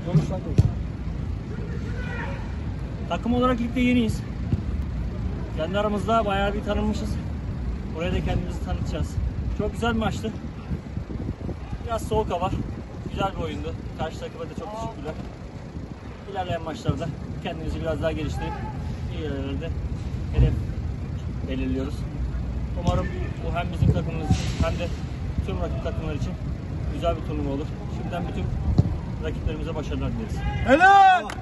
Takım olarak ligde yeniyiz. Kendi aramızda bayağı bir tanınmışız. Oraya da kendimizi tanıtacağız. Çok güzel bir maçtı. Biraz soğuk hava. Güzel bir oyundu. Karşı takıma da çok teşekkürler. İlerleyen maçlarda kendimizi biraz daha geliştirip iyi yerlerde hedef belirliyoruz. Umarım bu hem bizim takımımız için hem de tüm rakip takımlar için güzel bir turnuva olur. Şimdiden bütün rakiplerimize başarılar dileriz. Helal!